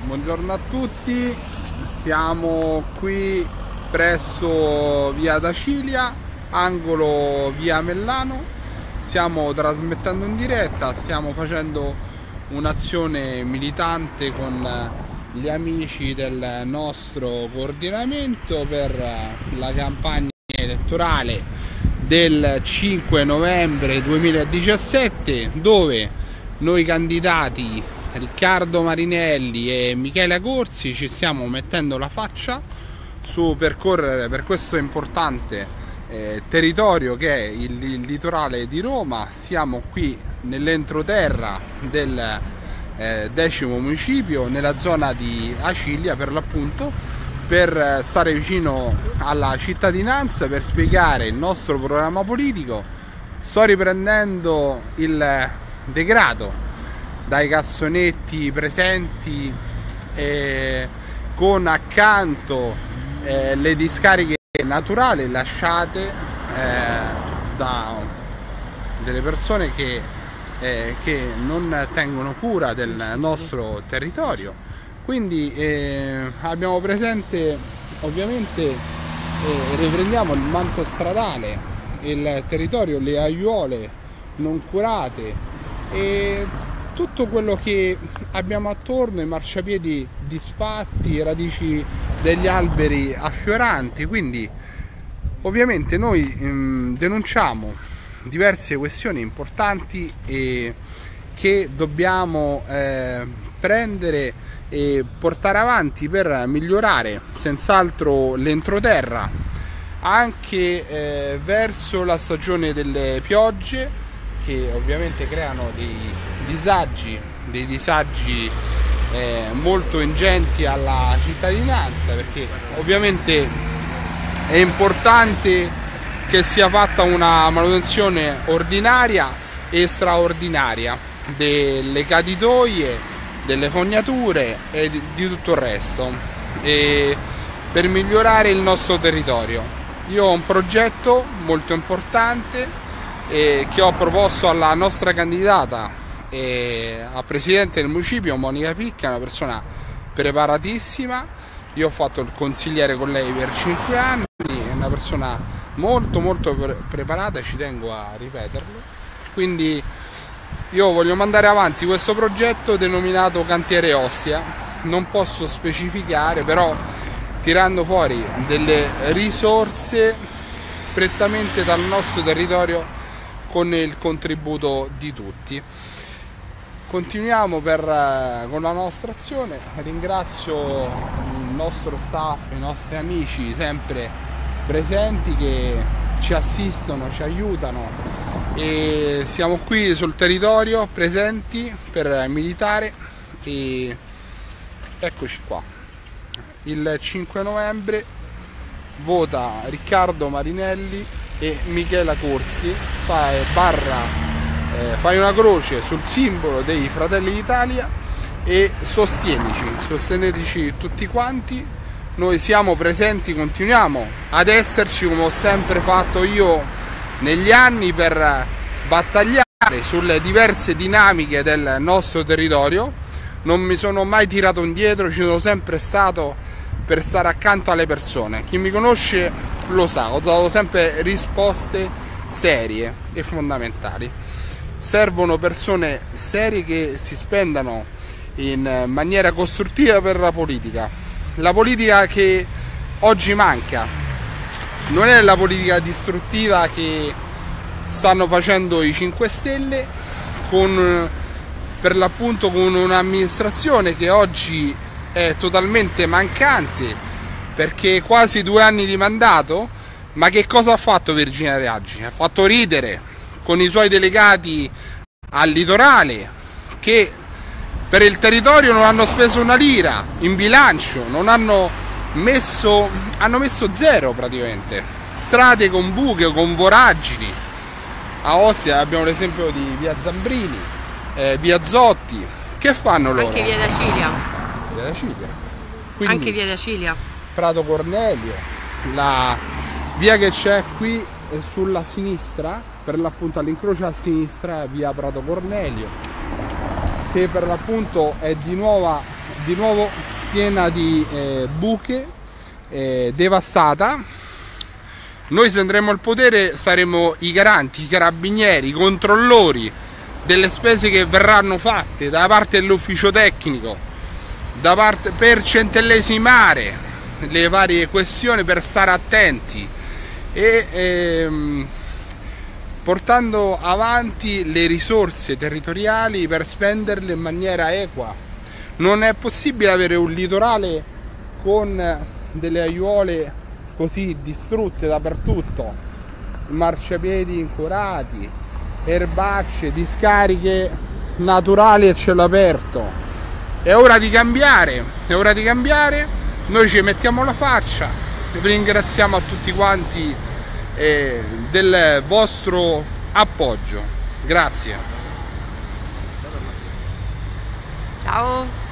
Buongiorno a tutti, siamo qui presso via Dacilia, angolo via Mellano, stiamo trasmettendo in diretta, stiamo facendo un'azione militante con gli amici del nostro coordinamento per la campagna elettorale del 5 novembre 2017, dove noi candidati Riccardo Marinelli e Michela Corsi ci stiamo mettendo la faccia su percorrere per questo importante territorio che è il litorale di Roma. Siamo qui nell'entroterra del 10° municipio, nella zona di Acilia per l'appunto, per stare vicino alla cittadinanza, per spiegare il nostro programma politico. Sto riprendendo il degrado dai cassonetti presenti, con accanto le discariche naturali lasciate da delle persone che non tengono cura del nostro territorio. Quindi abbiamo presente, ovviamente riprendiamo il manto stradale, il territorio, le aiuole non curate e tutto quello che abbiamo attorno, i marciapiedi disfatti, radici degli alberi affioranti. Quindi ovviamente noi denunciamo diverse questioni importanti che dobbiamo prendere e portare avanti per migliorare senz'altro l'entroterra anche verso la stagione delle piogge, che ovviamente creano dei disagi molto ingenti alla cittadinanza, perché ovviamente è importante che sia fatta una manutenzione ordinaria e straordinaria delle caditoie, delle fognature e di tutto il resto, e per migliorare il nostro territorio. Io ho un progetto molto importante che ho proposto alla nostra candidata a presidente del municipio, Monica Picca, una persona preparatissima. Io ho fatto il consigliere con lei per 5 anni, è una persona molto preparata, ci tengo a ripeterlo. Quindi io voglio mandare avanti questo progetto denominato Cantiere Ostia. Non posso specificare, però tirando fuori delle risorse prettamente dal nostro territorio con il contributo di tutti. Continuiamo con la nostra azione. Ringrazio il nostro staff, i nostri amici sempre presenti che ci assistono, ci aiutano, e siamo qui sul territorio presenti per militare. E eccoci qua, il 5 novembre vota Riccardo Marinelli e Michela Corsi, fai una croce sul simbolo dei Fratelli d'Italia e sosteneteci tutti quanti. Noi siamo presenti, continuiamo ad esserci come ho sempre fatto io negli anni per battagliare sulle diverse dinamiche del nostro territorio. Non mi sono mai tirato indietro, ci sono sempre stato per stare accanto alle persone. Chi mi conosce lo sa, ho dato sempre risposte serie e fondamentali. Servono persone serie che si spendano in maniera costruttiva per la politica. La politica che oggi manca non è la politica distruttiva che stanno facendo i 5 Stelle per l'appunto con un'amministrazione che oggi è totalmente mancante, perché quasi 2 anni di mandato. Ma che cosa ha fatto Virginia Raggi? Ha fatto ridere con i suoi delegati al litorale, che per il territorio non hanno speso una lira in bilancio, hanno messo zero praticamente, strade con buche, con voragini. A Ostia abbiamo l'esempio di via Zambrini, via Zotti. Che fanno loro? Anche via Dacilia. Quindi, anche via Dacilia. Prato Cornelio, la via che c'è qui sulla sinistra, per l'appunto all'incrocio a sinistra, via Prato Cornelio, che per l'appunto è di nuova di nuovo piena di buche, devastata. Noi, se andremo al potere, saremo i garanti, i carabinieri, i controllori delle spese che verranno fatte da parte dell'ufficio tecnico, per centellesimare le varie questioni, per stare attenti e portando avanti le risorse territoriali per spenderle in maniera equa. Non è possibile avere un litorale con delle aiuole così distrutte dappertutto, marciapiedi incurati, erbacce, discariche naturali a cielo aperto. È ora di cambiare, è ora di cambiare. Noi ci mettiamo la faccia. Vi ringraziamo a tutti quanti del vostro appoggio. Grazie. Ciao.